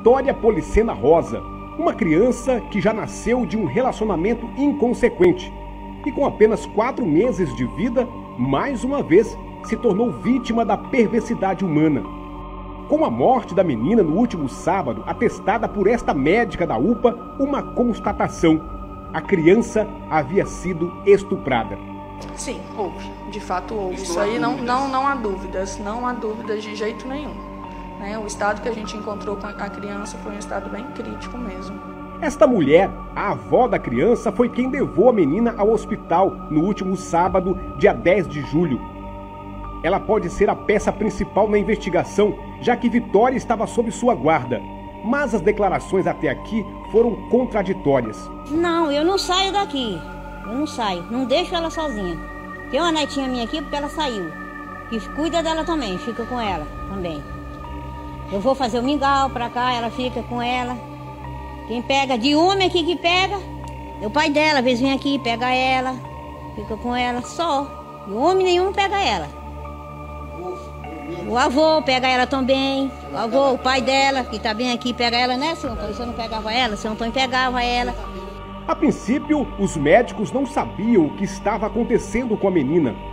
Vitória Policena Rosa, uma criança que já nasceu de um relacionamento inconsequente e com apenas 4 meses de vida, mais uma vez se tornou vítima da perversidade humana. Com a morte da menina no último sábado, atestada por esta médica da UPA, uma constatação: a criança havia sido estuprada. Sim, houve. De fato houve. Isso aí não há dúvidas. Não há dúvidas de jeito nenhum. O estado que a gente encontrou com a criança foi um estado bem crítico mesmo. Esta mulher, a avó da criança, foi quem levou a menina ao hospital no último sábado, dia 10 de julho. Ela pode ser a peça principal na investigação, já que Vitória estava sob sua guarda. Mas as declarações até aqui foram contraditórias. Não, eu não saio daqui. Eu não saio. Não deixo ela sozinha. Tem uma netinha minha aqui porque ela saiu. Que cuida dela também, fica com ela também. Eu vou fazer o mingau pra cá, ela fica com ela. Quem pega de homem aqui que pega, é o pai dela. Às vezes vem aqui, pega ela, fica com ela só. E homem nenhum pega ela. O avô pega ela também. O avô, o pai dela, que tá bem aqui, pega ela, né, seu Antônio? Você não pegava ela? Seu Antônio pegava ela. A princípio, os médicos não sabiam o que estava acontecendo com a menina.